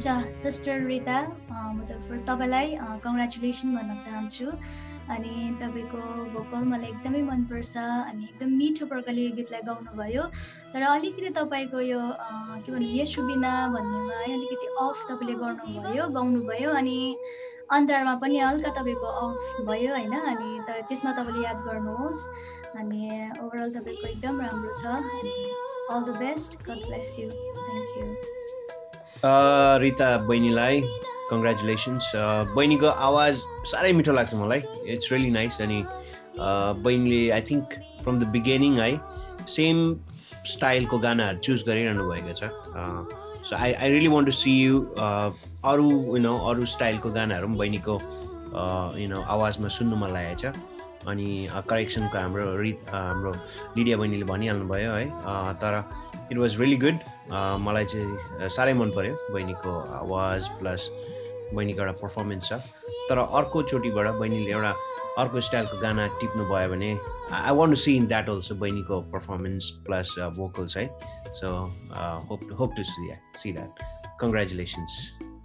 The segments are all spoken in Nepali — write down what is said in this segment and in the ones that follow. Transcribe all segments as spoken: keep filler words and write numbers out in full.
हुन्छ सिस्टर रिता, म त तपाईँलाई कङ्ग्रेचुलेसन भन्न चाहन्छु। अनि तपाईँको भोकल मलाई एकदमै मनपर्छ अनि एकदम मिठो प्रकारले यो गीतलाई गाउनुभयो। तर अलिकति तपाईँको यो के भन्नु यसु बिना भन्नेमा है अलिकति अफ तपाईँले गर्नुभयो गाउनुभयो अनि अन्तरमा पनि हल्का तपाईँको अफ भयो होइन। अनि तर त्यसमा तपाईँले याद गर्नुहोस्। अनि ओभरअल तपाईँको एकदम राम्रो छ अनि all the best, God bless you, thank you. Rita बहिनीलाई कङ्ग्रेचुलेसन्स। बहिनीको आवाज साह्रै मिठो लाग्छ मलाई, इट्स रियली नाइस। अनि बहिनीले I think from the beginning है सेम स्टाइलको गानाहरू चुज गरिरहनु भएको छ। So I I really want to see you अरू यु नो अरू स्टाइलको गानाहरू पनि बहिनीको यु नो आवाजमा सुन्नु मन लागेको छ। अनि करेक्सनको हाम्रो रित हाम्रो लिडिया बहिनीले भनिहाल्नु भयो है, तर इट वाज रियली गुड। मलाई चाहिँ साह्रै मन पर्यो बहिनीको आवाज प्लस बहिनीको एउटा पर्फर्मेन्स छ। तर अर्कोचोटिबाट बहिनीले एउटा अर्को स्टाइलको गाना टिप्नु भयो भने I want to see in that also बहिनीको पर्फर्मेन्स प्लस भोकल्स है। So hope to hope to see see that. Congratulations.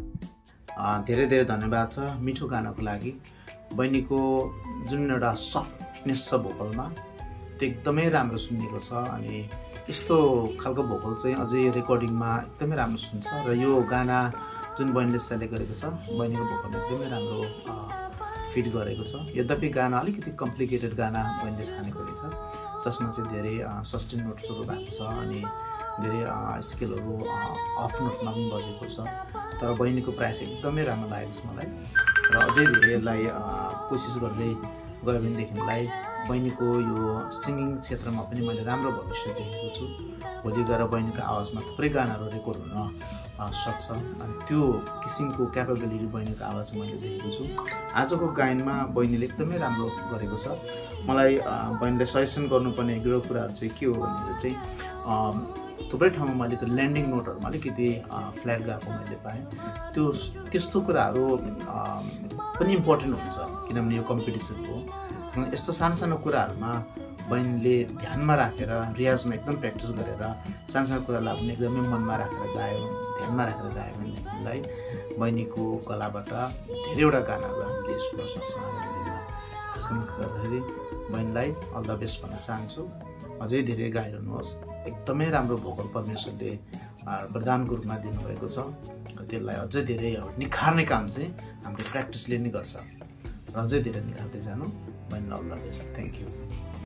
धेरै धेरै धन्यवाद छ मिठो गानाको लागि। बहिनीको जुन एउटा सफ्टनेस छ भोकलमा त्यो एकदमै राम्रो सुनिएको छ। अनि यस्तो खालको भोकल चाहिँ अझै रेकर्डिङमा एकदमै राम्रो सुन्छ। र यो गाना जुन बहिनीले सेलेक्ट गरेको छ बहिनीको भोकलमा एकदमै राम्रो फिट गरेको छ। यद्यपि गाना अलिकति कम्प्लिकेटेड गाना बहिनीले छानेको रहेछ, जसमा चाहिँ धेरै सस्टेन नोट्सहरू भएको छ अनि धेरै स्केलहरू अफ नोटमा पनि बजेको छ। तर बहिनीको प्रयास एकदमै राम्रो लागेको छ मलाई। र अझै धेरै यसलाई कोसिस गर्दै गयो भनेदेखिलाई बहिनीको यो सिङ्गिङ क्षेत्रमा पनि मैले राम्रो भविष्य देखेको छु। भोलि गएर बहिनीको आवाजमा थुप्रै गानाहरू रेकर्ड हुन सक्छ अनि त्यो किसिमको क्यापेबिलिटी बहिनीको आवाज मैले देखेको छु। आजको गायनमा बहिनीले एकदमै राम्रो गरेको छ। मलाई बहिनीले सजेसन गर्नुपर्ने एक दुईवटा कुराहरू चाहिँ के हो भनेर चाहिँ थुप्रै ठाउँमा मैले त्यो ल्यान्डिङ नोटहरूमा अलिकति फ्ल्याट गएको मैले पाएँ। त्यो त्यस्तो कुराहरू पनि इम्पोर्टेन्ट हुन्छ किनभने यो कम्पिटिसन हो। यस्तो सानो सानो कुराहरूमा बहिनीले ध्यानमा राखेर रियाजमा एकदम प्र्याक्टिस गरेर सानो सानो कुरालाई पनि एकदमै मनमा राखेर गायो, ध्यानमा राखेर गायो भनेदेखिलाई बहिनीको गलाबाट धेरैवटा गानाहरू हामीले सुन्न सक्छौँ आगामी दिनमा। त्यसको गर्दाखेरि बहिनीलाई अल द बेस्ट भन्न चाहन्छु। अझै धेरै गाइरहनुहोस्। एकदमै राम्रो भोकल परमेश्वरले वरदानको रूपमा दिनुभएको छ। त्यसलाई अझै धेरै निखार्ने काम चाहिँ हामीले प्र्याक्टिसले नै गर्छ र अझै धेरै निखार्दै जानु। बहिनीलाई all the best, thank you.